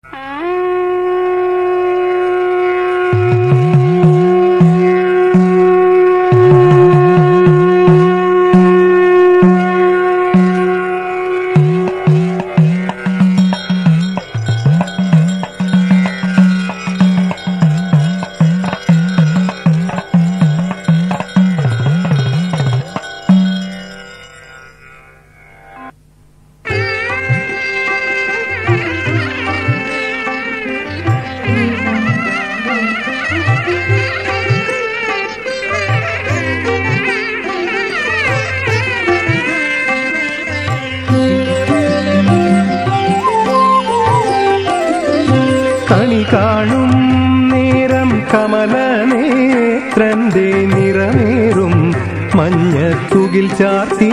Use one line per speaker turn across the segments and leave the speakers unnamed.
കണി കാണും നേരം കമലനേത്രന്റെ നിറമേറും മഞ്ഞത്തുകിൽ ചാർത്തി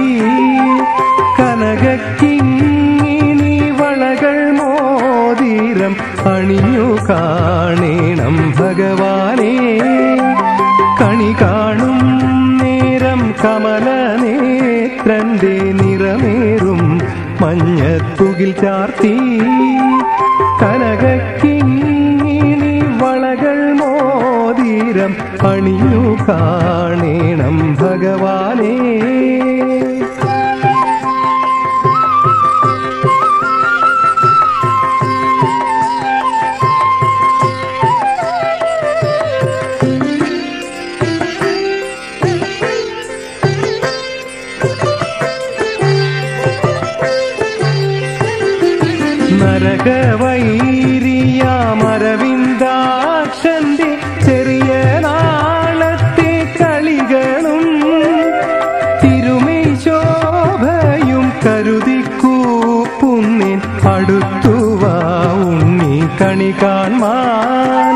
കനകക്കിങ്ങിണി വളകൾ മോതിരം അണിഞ്ഞു കാണേണം ഭഗവാനേ. കണി കാണും നേരം കമലനേത്രന്റെ നിറമേറും മഞ്ഞത്തുകിൽ ചാർത്തി കനകക്കിങ്ങിണി വളകൾ മോതിരം അണിഞ്ഞു കാണേണം ഭഗവാനേ. നരകവൈരിയാമരവിന്ദാക്ഷന്റെ ചെറിയ നാളത്തെ കളികളും തിരുമൈ ശോഭയും കരുതിക്കൂപ്പുന്നിൻ അടുത്തുവാ ഉണ്ണി കണി കാൺമാൻ.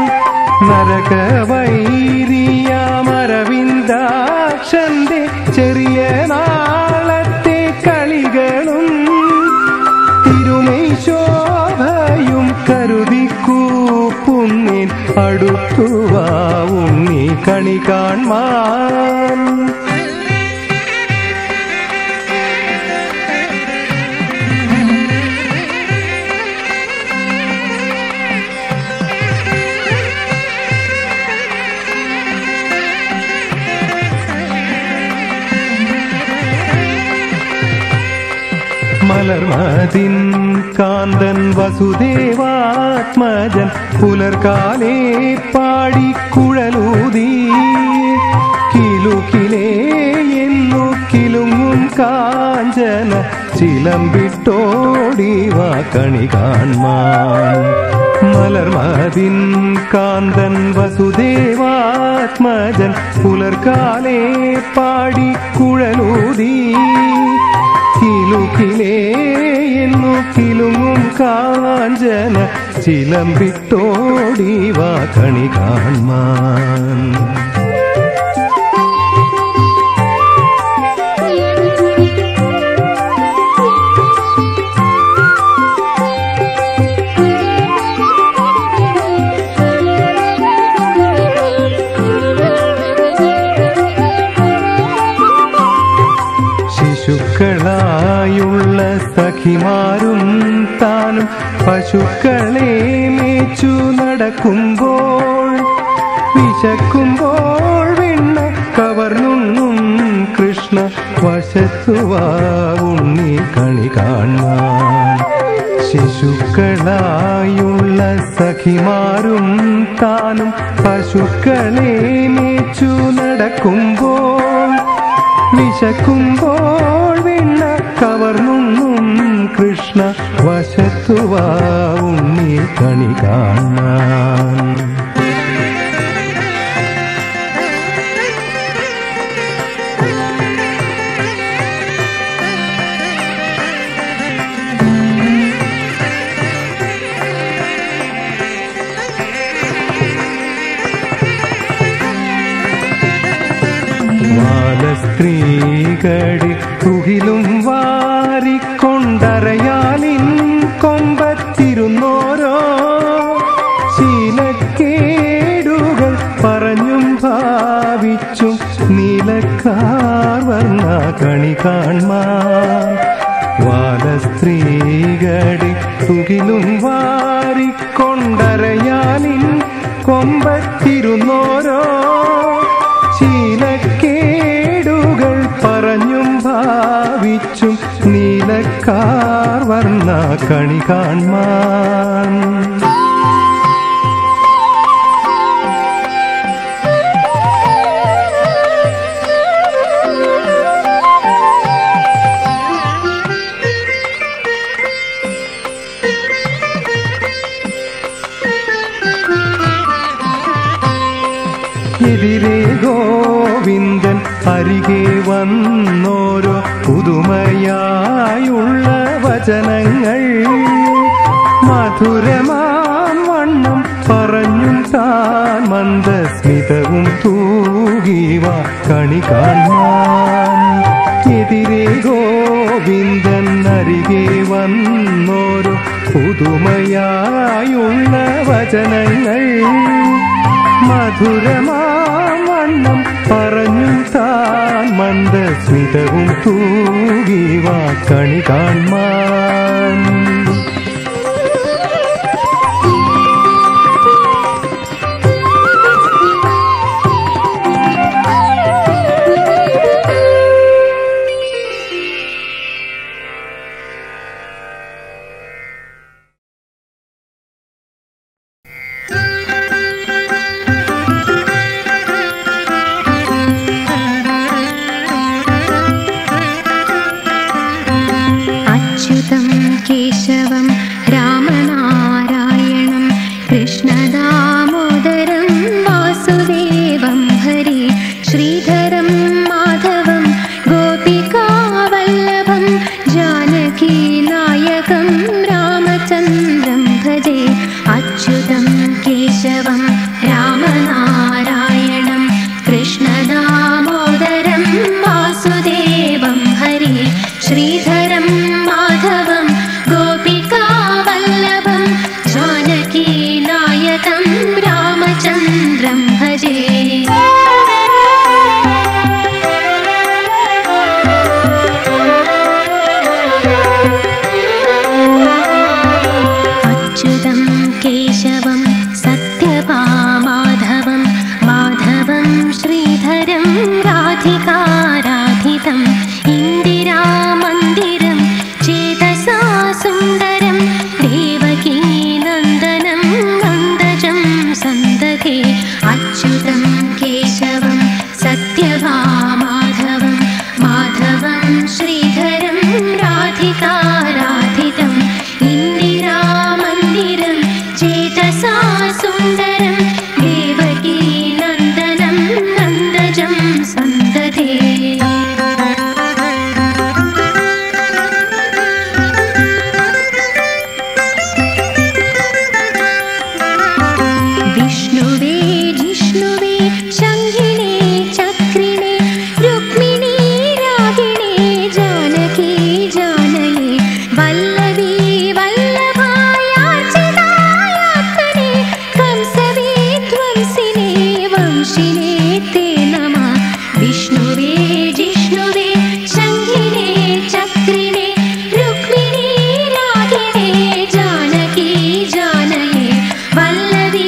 നരകവൈരിയാമരവിന്ദാക്ഷന്റെ ചെറിയ നാളത്തെ കളികളും തിരുമൈ ശോഭയും കരുതിക്കൂപ്പുന്നിൻ അടുത്തുവാ ഉണ്ണി കണി കാൺമാൻ. മലർമതിൻ കാന്തൻ വസുദേവാത്മജൻ പുലർകാലേ പാടിക്കുഴലൂതി കിലുകിലേ എന്നു കിലുങ്ങും കാഞ്ചന ചിലമ്പിട്ടോടിവാ കണി കാൺമാൻ. മലർമതിൻ കാന്തൻ വസുദേവാത്മജൻ പുലർകാലേ പാടിക്കുഴലൂതി കിലുകിലേ എന്നു കിലുങ്ങും കാഞ്ചന ചിലമ്പിട്ടോടിവാ കണി കാൺമാൻ. ശിശുക്കളായുള്ള സഖിമാരും താനും പശുക്കളെ മേച്ചു നടക്കുമ്പോൾ വിശക്കുമ്പോൾ വെണ്ണ കവർന്നുണ്ണും കൃഷ്ണ വശത്തുവാ ഉണ്ണി കണി കാണാൻ. ശിശുക്കളായുള്ള സഖിമാരും താനും പശുക്കളെ മേച്ചു നടക്കുമ്പോൾ വിശക്കുമ്പോൾ വെണ്ണ കവർന്നുണ്ണും കൃഷ്ണ വശത്തുവാ ഉണ്ണി കണി കാണാൻ. സ്ത്രീകളെ തുകിലും വാരിക്കൊണ്ടറയാലിൻ കൊമ്പത്തിരുന്നോരോ ശീലക്കേടുകൾ പറഞ്ഞും ഭാവിച്ചും നീലക്കാർ വർണ്ണ കണി കാൺമാൻ. വാലസ്ത്രീകളെ തുകിലും വാരി കൊണ്ടരയാലിൻ കൊമ്പത്തിരുന്നോരോ ശീലക്കേടുകൾ പറഞ്ഞും ഭാവിച്ചും നീലക്കാർ വർണ്ണ കണി കാൺമാൻ. എതിരെ ഗോവിന്ദൻ അരികെ വന്നോരോ പുതുമയായുള്ള വചനങ്ങൾ മധുരമാം വണ്ണം പറഞ്ഞും താൻ മന്ദസ്മിതവും തൂകിവ കണി കാണാൻ. എതിരെ ഗോവിന്ദൻ അരികെ വന്നോരോ പുതുമയായുള്ള വചനങ്ങൾ മധുരമാം വണ്ണം പറഞ്ഞും താൻ മന്ദസ്മിതവും തൂകിവ കണി കാൺമാൻ.
केशवं रामनारायणं कृष्णदामोदरं वासुदेवं हरे श्रीधरं माधवं गोपिकावल्लभं जानकीनायकं रामचन्द्रं भजे. अच्युतं केशवं रामनारायणं कृष्णदामोदरं वासुदेवं हरे श्रीधरं माधवं गोपिकावल्लभं जानकीनायकं रामचन्द्रं भजे. अच्युतं केशवं सत्यभामाधवं माधवं श्रीधरं राधिकाराधितं इन्दिरामन्दिरं चेतसा सुन्दरं देवकीनन्दनं नन्दजं सन्दधे. अच्युतं केशवं सत्यभामाधवं माधवं श्रीधरं राधिकाराधितं इन्दिरामन्दिरं चेतसा सुन्दरं देवकीनन्दनं नन्दजं सन्दधे. विष्णुवे जिष्णुवे शङ्खिने चक्रिणे रुक्मिणी रागिणे जानकी जानये वल्लभी वल्लभायार्चितायात्मने कंसवे ध्वंसिने वंशिने ते नमः. विष्णुवे जिष्णुवे शङ्खिने चक्रिणे रुक्मिणी रागिणे जानकी जानये वल्लभी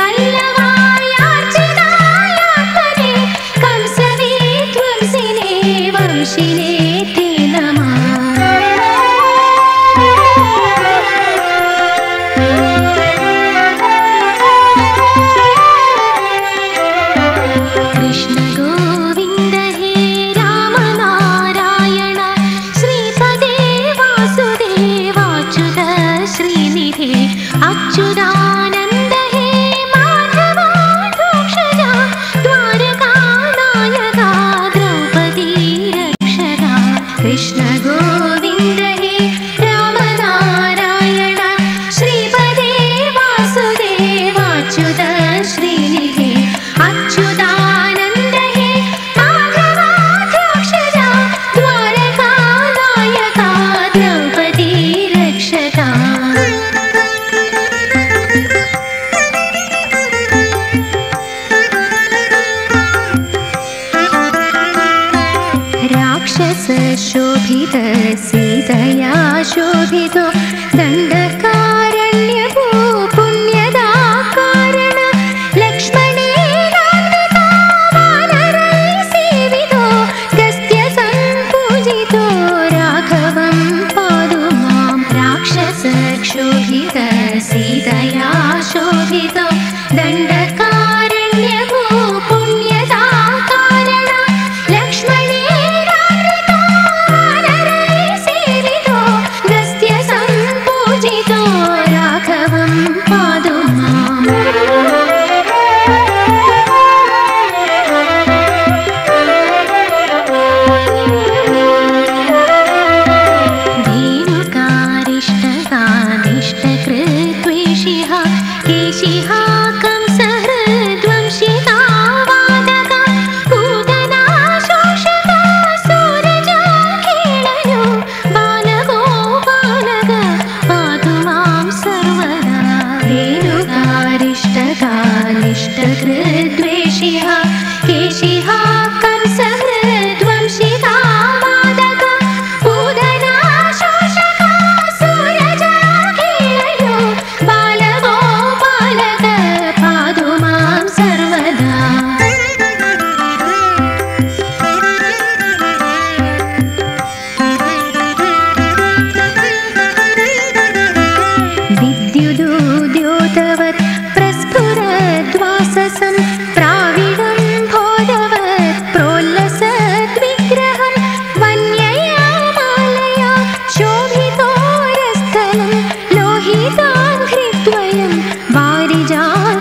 वल्लभायार्चितायात्मने कंसवे ध्वंसिने वंशिने ते नमः. कृष्ण गोविन्द हे रामनारायण श्रीपदे वासुदेवाच्युत श्रीनिधे. अच्युतानन्द हे माधवाधोक्षजा द्वारकानायका द्रौपदी रक्षका. कृष्ण गोविन्द हे रामनारायण श्रीपदे वासुदेवाच्युत श्रीनिधे. अच्युतानन्द हे माधवाधोक्षजा द्वारकानायका द्रौपदी रक्षका. राक्षसशोभित सीतया शोभितो दण्डकारण्यभूप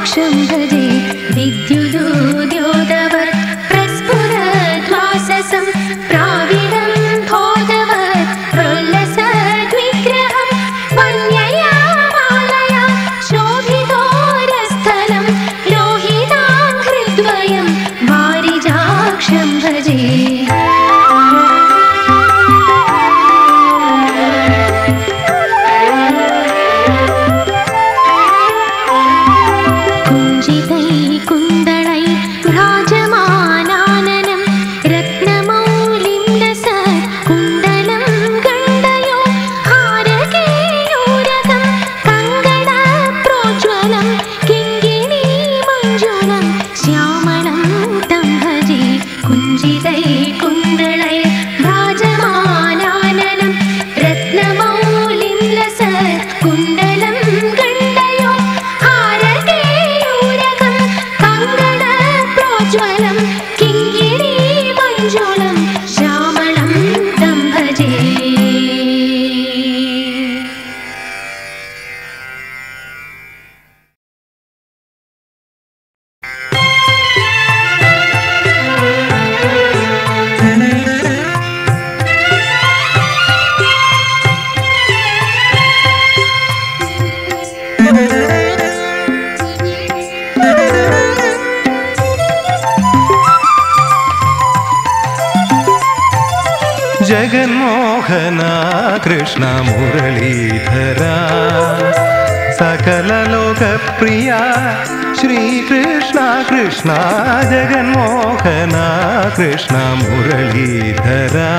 वारिजाक्षं भजे विद्युदूद्योतवत् प्रस्फुरद्वाससं प्राविडं भोदवत् प्रोल्लसद्विग्रहं वन्यया मालया शोभितोरस्थलं लोहितां हृद्वयं वारिजाक्षं भजे
जगन्मोहना कृष्ण मुरलीधरा सकललोकप्रिया श्रीकृष्ण कृष्ण जगन्मोहना कृष्ण मुरलीधरा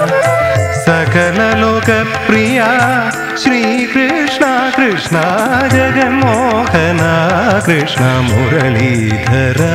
सकललोकप्रिया श्रीकृष्ण कृष्ण जगन्मोहना कृष्ण मुरलीधरा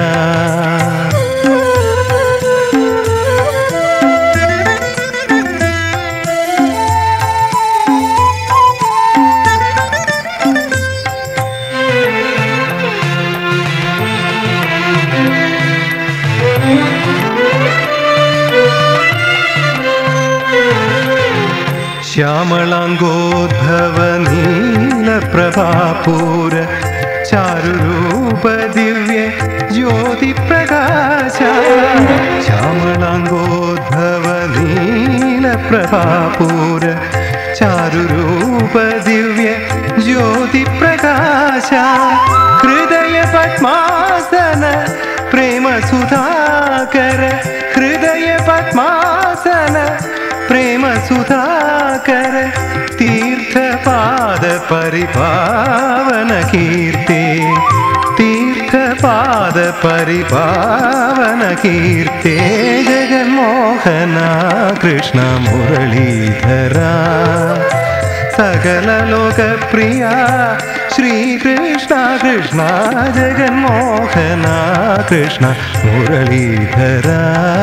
श्यामलांगोद्भव नीलप्रभापूर चारुरूप दिव्य ज्योतिप्रकाश श्यामलांगोद्भव नीलप्रभापूर चारुरूप दिव्य ज्योतिप्रकाश हृदय पद्मासन प्रेम सुधाकर हृदय पद्मासन प्रेम सुधाकर तीर्थपाद परिपावन कीर्ते तीर्थपाद परिपावन कीर्ते जगन्मोहना कृष्ण मुरलीधरा सकललोकप्रिया श्रीकृष्ण कृष्ण जगन्मोहना कृष्ण मुरलीधरा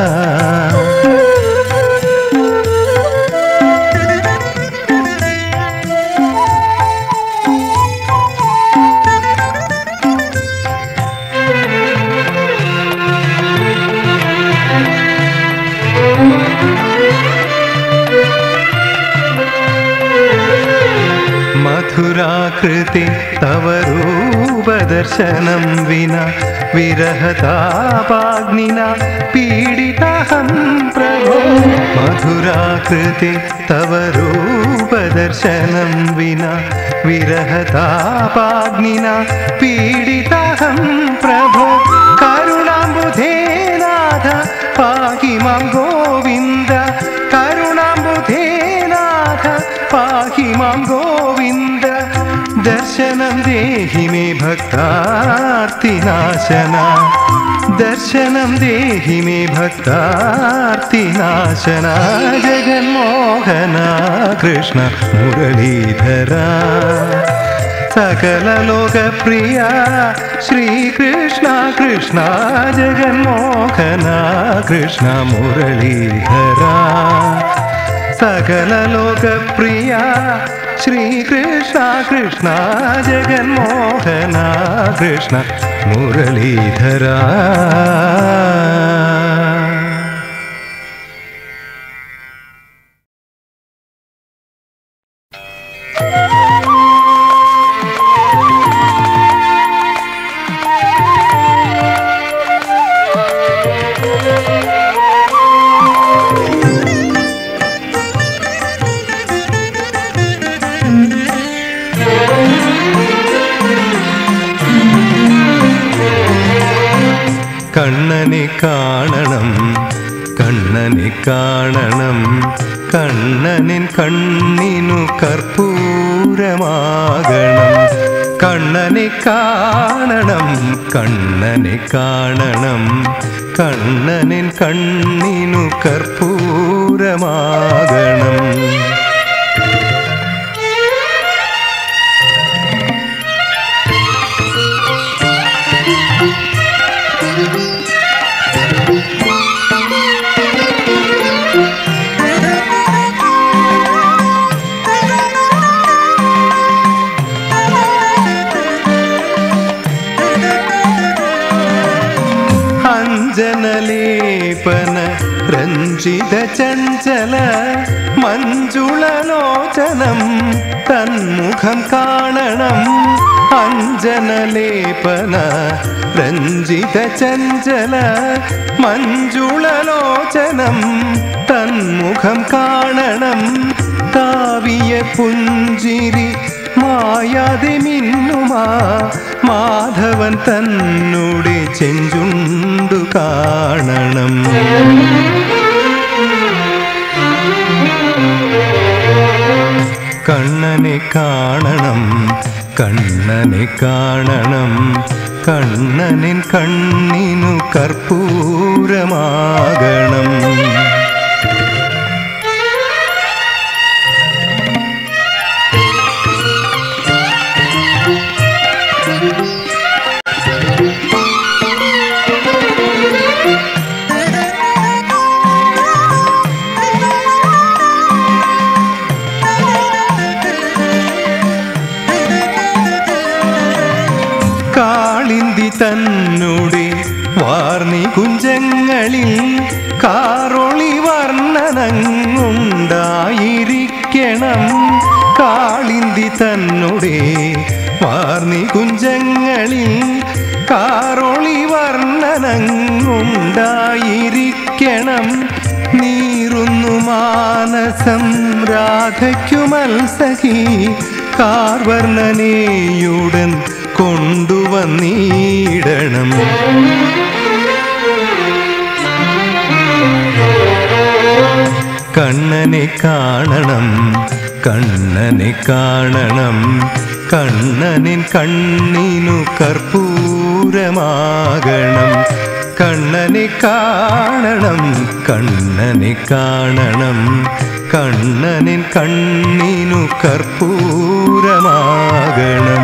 मथुराकृते तव रूपदर्शनं विना विरहतापाग्निना पीडिताहं प्रभो मथुराकृते तव रूपदर्शनं विना विरहतापाग्निना पीडिताहं प्रभो करुणाम्बुधे नाथ पाहि मां गोविन्द करुणाम्बुधे नाथ पाहि मां गोविन्द दर्शनं देहि मे भक्तार्तिनाशना दर्शनं देहि मे भक्तार्तिनाशना जगन्मोहना कृष्ण मुरलीधरा सकललोकप्रिया श्रीकृष्ण कृष्ण जगन्मोहना कृष्ण मुरलीधरा सकललोकप्रिया श्रीकृष्ण कृष्ण जगन्मोहना कृष्ण मुरलीधरा കണ്ണനെ കാണണം കണ്ണനെ കാണണം കണ്ണനിൻ കണ്ണിനു കർപ്പൂരമാകണം കണ്ണനെ കാണണം കണ്ണനെ കാണണം കണ്ണനിൻ കണ്ണിനു കർപ്പൂരമാകണം അഞ്ജനലേപന രഞ്ജിത ചഞ്ചല മഞ്ജുളലോചനം തന്മുഖം കാണണം അഞ്ജനലേപന രഞ്ജിത ചഞ്ചല മഞ്ജുളലോചനം തന്മുഖം കാണണം കാവ്യ പുഞ്ചിരി മായാതെ മിന്നുമാ മാധവൻ തന്നുടെ ചെഞ്ചുണ്ടു കാണണം കണ്ണനെ കാണണം കണ്ണനെ കാണണം കണ്ണനിൻ കണ്ണിനു കർപ്പൂരമാകണം കാളിന്തി തന്നുടെ വാർണി കുഞ്ചങ്ങളിൽ കാറൊളി വർണ്ണനങ്ങുണ്ടായിരിക്കണം കാളിന്തി തന്നുടെ വാർണി കുഞ്ചങ്ങളിൽ കാറൊളി വർണ്ണനങ്ങുണ്ടായിരിക്കണം നീറുന്നു മാനസം രാധയ്ക്കുമൽസഖി കാർവർണ്ണനേയുടൻ കൊണ്ടുവന്നിടണം കണ്ണനെ കാണണം കണ്ണനെ കാണണം കണ്ണനിൻ കണ്ണിനു കർപ്പൂരമാകണം കണ്ണനെ കാണണം കണ്ണനെ കാണണം കണ്ണനിൻ കണ്ണിനു കർപ്പൂരമാകണം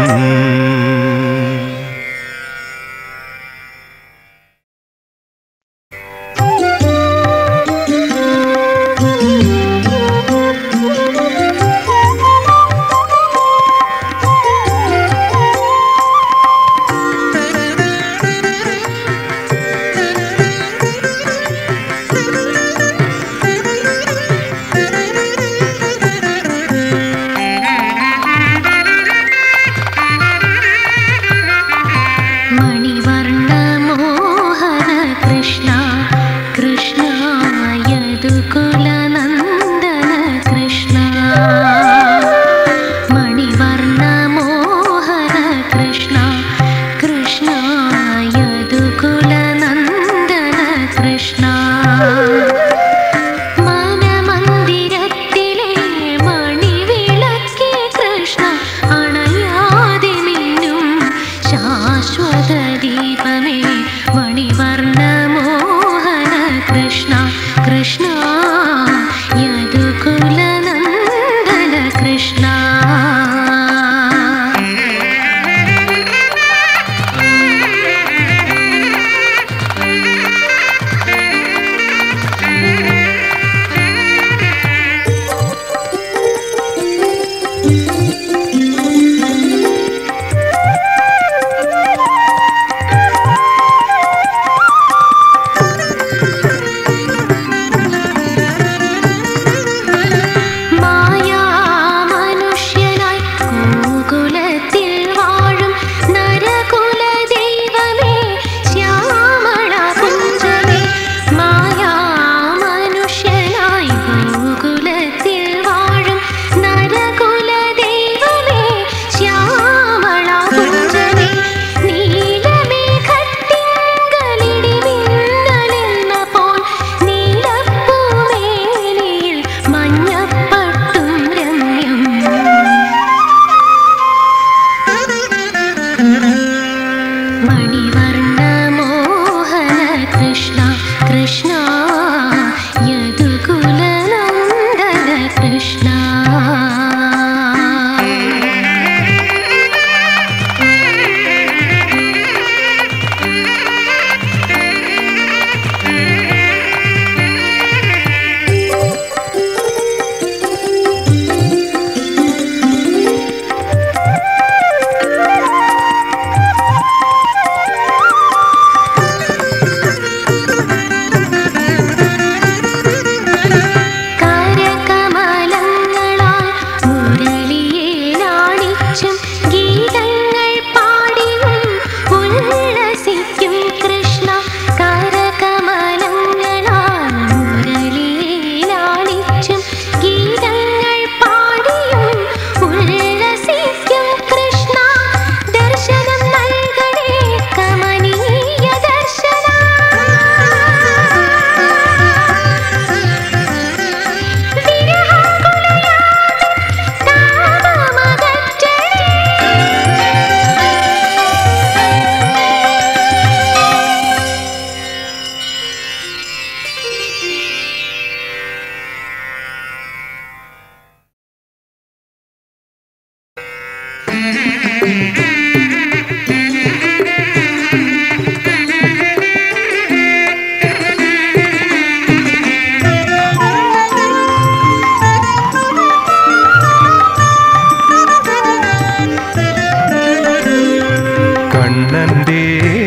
കണ്ണൻ്റെ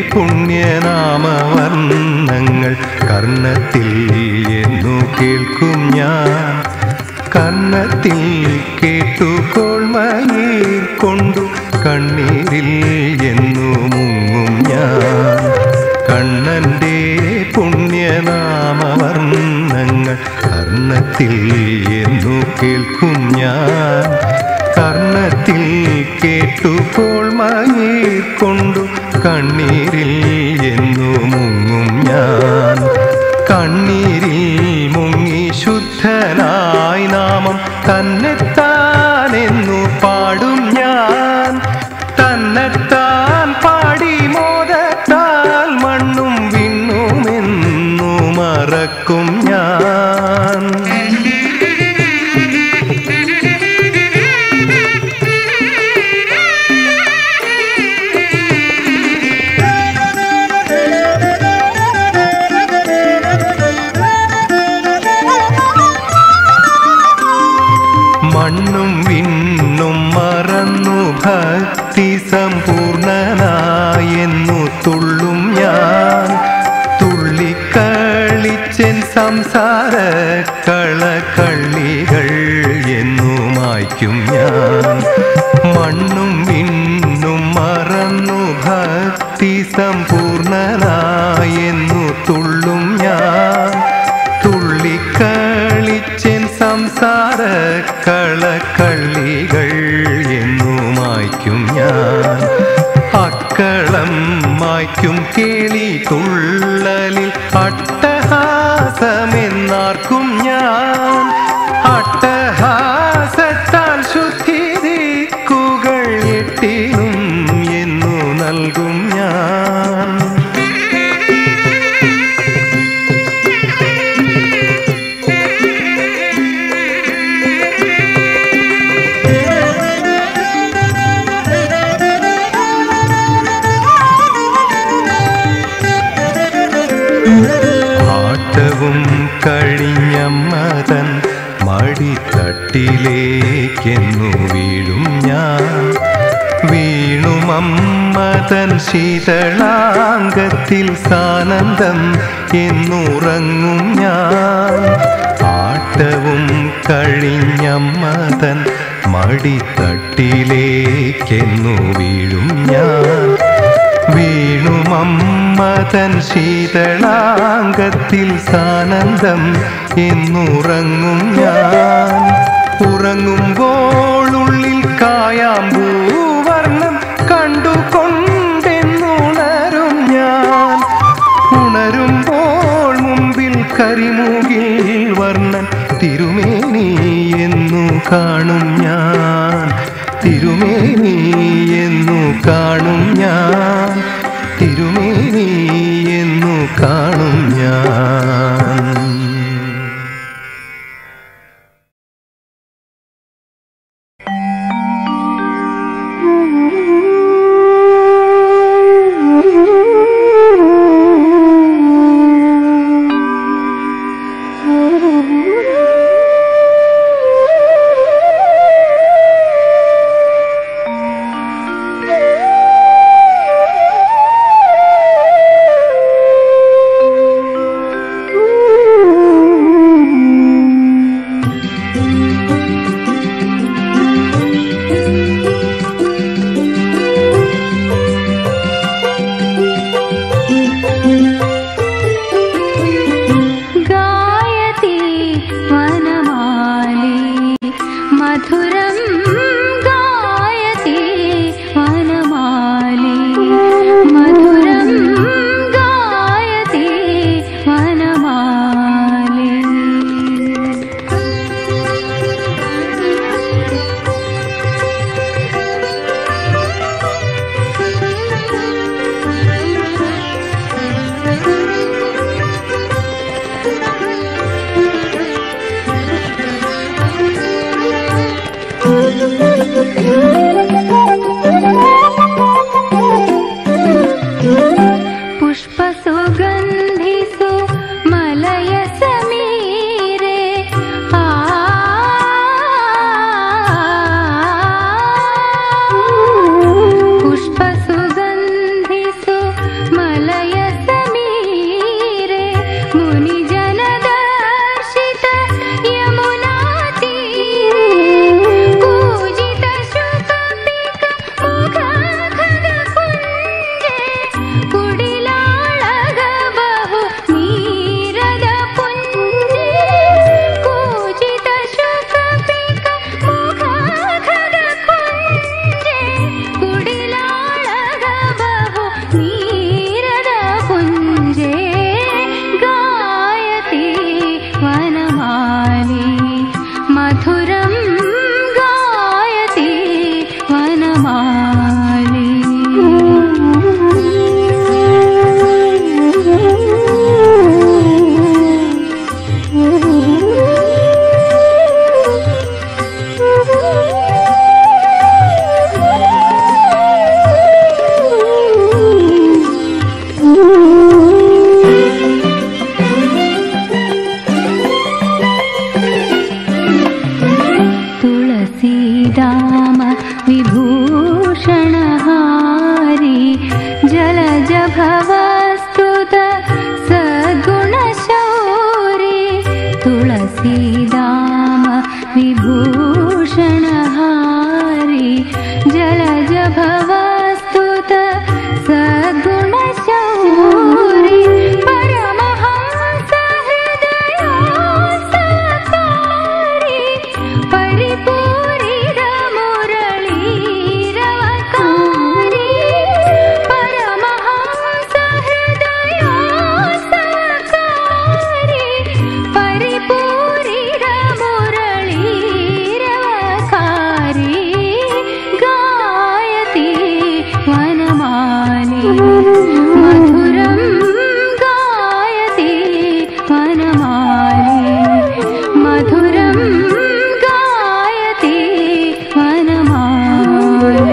പുണ്യനാമവർണ്ണങ്ങൾ കർണത്തിൽ എന്നു കേൾക്കും ഞാൻ. കർണത്തിൽ കേട്ടുകോൾമയിൽ കൊണ്ടു കണ്ണീരിൽ എന്നു മുങ്ങും ഞാൻ. കണ്ണൻ്റെ പുണ്യനാമവർണ്ണങ്ങൾ കർണത്തിൽ എന്നു കേൾക്കും ഞാൻ. കർണത്തിൽ കേട്ടുകോൾമയിൽ കൊണ്ടു കണ്ണീരിൽ എന്നു മുങ്ങും ഞാൻ. കണ്ണീരിൽ മുങ്ങി ശുദ്ധനായി നാമം തന്നെത്താനെന്നു പാടും ഞാൻ. തന്നെത്താൻ പാടി മോദത്താൽ മണ്ണും വിണ്ണുമെന്നു മറക്കും ഞാൻ. മണ്ണും വിണ്ണും മറന്നു ഭക്തി സമ്പൂർണനായെന്നു തുള്ളും ഞാൻ. തുള്ളിക്കളിച്ചൻ സംസാര കളകള്ളികൾ എന്നു മായ്ക്കും ഞാൻ. മണ്ണും വിണ്ണും മറന്നു ഭക്തി സമ്പൂർണനായെന്നു തുള്ളും ഞാൻ. തുള്ളിക്കളിച്ചൻ സംസാര കളകള്ളികൾ എന്നു മായ്ക്കും ഞാൻ. അക്കളം മായ്ക്കും കേളി തുള്ളലിൽ അട്ടഹാസമെന്നാർക്കും ഞാൻ. അട്ടഹാസത്താൽ ശുദ്ധി ദിക്കുകൾ എട്ടിനും എന്നു നൽകും ഞാൻ. ആട്ടവും കഴിഞ്ഞമ്മതൻ മടിത്തട്ടിലേക്കെന്നു വീഴും ഞാൻ. വീണുമമ്മതൻ ശീതളാംഗത്തിൽ സാനന്ദം എന്നുറങ്ങും ഞാൻ. ആട്ടവും കഴിഞ്ഞമ്മതൻ മടിത്തട്ടിലേക്കെന്നു വീഴും ഞാൻ. വീണുമമ്മതൻ ശീതളാംഗത്തിൽ സാനന്ദം എന്നുറങ്ങും ഞാൻ. ഉറങ്ങുമ്പോൾ ഉള്ളിൽ കായാമ്പൂവർണ്ണം കണ്ടുകൊണ്ടെന്നുണരും ഞാൻ. ഉണരുമ്പോൾ മുമ്പിൽ കരിമുകിൽ വർണ്ണൻ തിരുമേനി എന്നു കാണും ഞാൻ. തിരുമേനി എന്നു കാണും ഞാൻ. തിരുമേനി എന്നു കാണും ഞാൻ.
മധുരം ഗായതി വനമാലി മധുരം ഗായതി വനമാലി.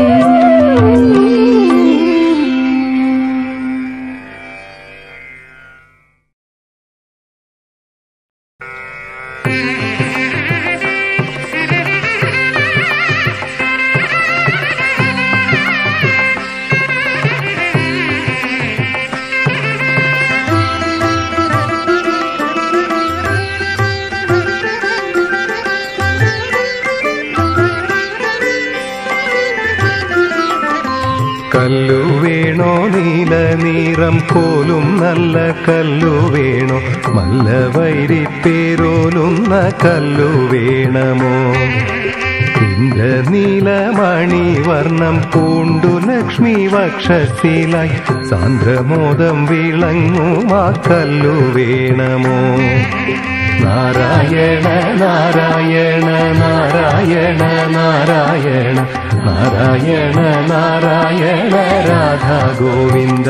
കല്ലു വേണോ നീല നീറം കോലും നല്ല കല്ലു വേണോ മല്ലവൈരി പേരോലുന്ന കല്ലു വേണമോ ഇന്ദ്രനീലമണി വർണ്ണം പൂണ്ടു ലക്ഷ്മി വക്ഷശീലായി സാന്ദ്രമോദം വിളങ്ങുമാ കല്ലു വേണമോ നാരായണ നാരായണ നാരായണ നാരായണ നാരായണ നാരായണ രാധാ ഗോവിന്ദ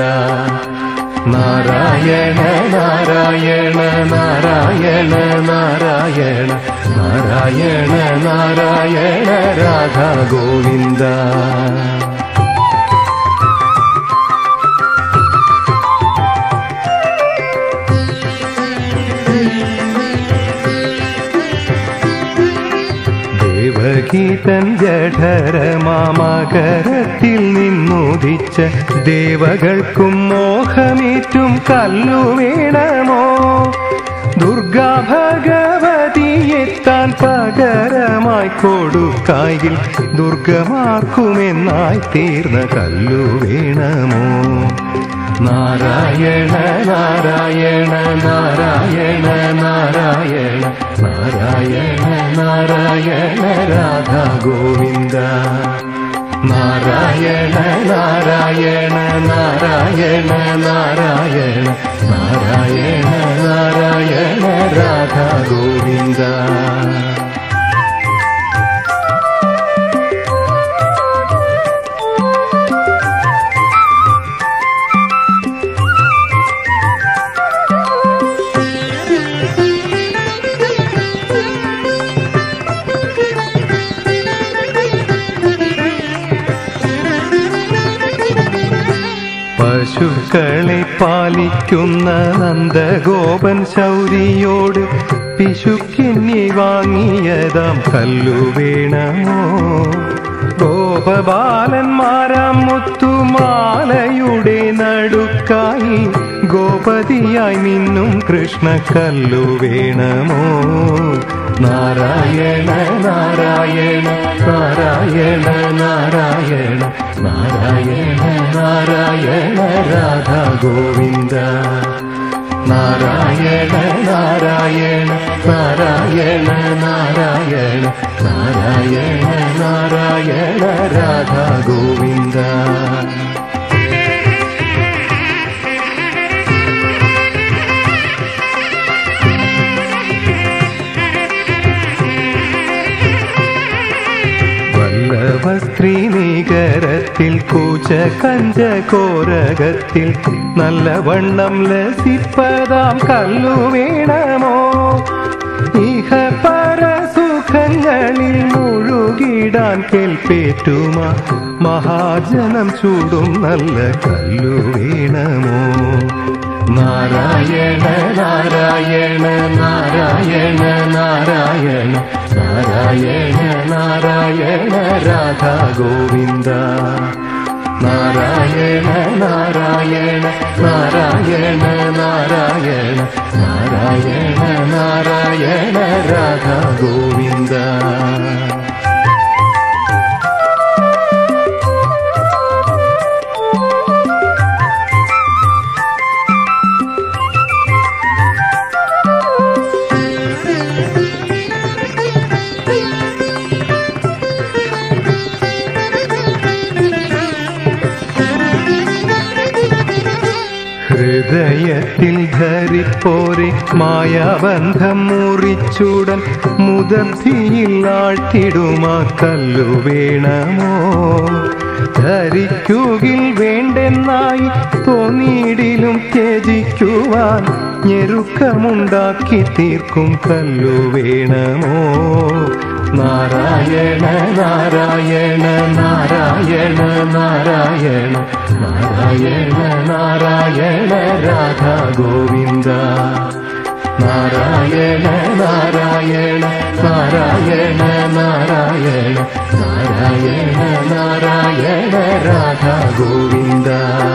നാരായണ നാരായണ നാരായണ നാരായണ നാരായണ നാരായണ രാധാ ഗോവിന്ദ. ദേവഗീതൻ ജഠരമാമകരത്തിൽ നിന്നുദിച്ച ദേവകൾക്കും മോഹമേറ്റും കല്ലു വേണമോ ദുർഗാ ഭഗവതിയെത്താൻ പകരമായി കൊടുക്കായിൽ ദുർഗമാർക്കുമെന്നായി തീർന്ന കല്ലു വേണമോ നാരായണ നാരായണ നാരായണ നാരായണ നാരായണ നാരായണ രാധാ ഗോവിന്ദ നാരായണ നാരായണ നാരായണ നാരായണ നാരായണ നാരായണ രാധാ ഗോവിന്ദ. പശുക്കളെ പാലിക്കുന്ന നന്ദഗോപൻ ശൗരിയോട് പിശുക്കിന്നി വാങ്ങിയതാം കല്ലു വേണമോ ഗോപബാലന്മാരാം മുത്തുമാലയുടെ നടുക്കായി ഗോപതിയായി നിന്നും കൃഷ്ണ കല്ലു വേണമോ നാരായണ നാരായണ നാരായണ നാരായണ നാരായണ നാരായണ രാധാ ഗോവിന്ദ നാരായണ നാരായണ നാരായണ നാരായണ നാരായണ നാരായണ രാധാ ഗോവിന്ദ. വസ്ത്രീനികരത്തിൽ കൂച്ച കഞ്ച കോരകത്തിൽ നല്ലവണ്ണം ലസിപ്പതാം കല്ലു വേണമോ ഇഹ പരസുഖങ്ങളിൽ മുഴുകിടാൻ കേൾപ്പേറ്റുമാ മഹാജനം ചൂടും നല്ല കല്ലു വേണമോ നാരായണ നാരായണ നാരായണ നാരായണ നാരായണ നാരായണ രാധാ ഗോവിന്ദ നാരായണ നാരായണ നാരായണ നാരായണ നാരായണ നാരായണ രാധാ ഗോവിന്ദ. ഹൃദയത്തിൽ ധരിപ്പോരെ മായാബന്ധം മുറിച്ചുടൻ മുദർത്തിയിൽ ആഴ്ത്തിടുമാ കല്ലു വേണമോ ധരിക്കുകിൽ വേണ്ടെന്നായി സുഖമായി തോന്നിയിടിലും ത്യജിക്കുവാൻ ഞെരുക്കമുണ്ടാക്കി തീർക്കും കല്ലു വേണമോ? നാരായണ നാരായണ നാരായണ നാരായണ നാരായണ നാരായണ രാധാ ഗോവിന്ദ. നാരായണ നാരായണ നാരായണ നാരായണ നാരായണ നാരായണ രാധാ ഗോവിന്ദ.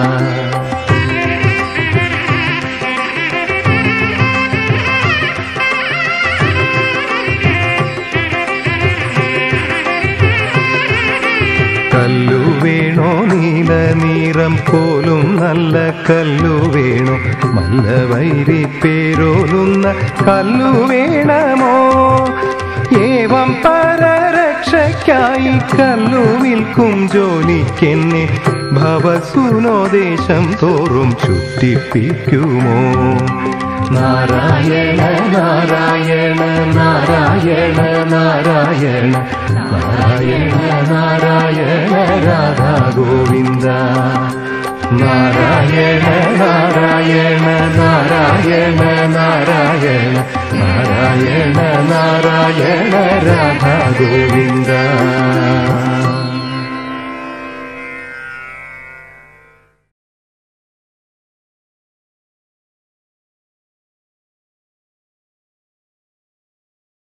കല്ലു വേണോ നീല നിറം പോലും നല്ല കല്ലു വേണോ? മല്ലവൈരി പേരോലുന്ന കല്ലു വേണമോ? ഏവം പരരക്ഷയ്ക്കായി കല്ലു വിൽക്കും ജോലിക്കെന്നെ ഭവസുനോദേശം തോറും ചുറ്റിപ്പിക്കുമോ? നാരായണ നാരായണ നാരായണ നാരായണ നാരായണ നാരായണ രാധാ ഗോവിന്ദ. നാരായണ നാരായണ നാരായണ നാരായണ നാരായണ നാരായണ രാധാ ഗോവിന്ദ.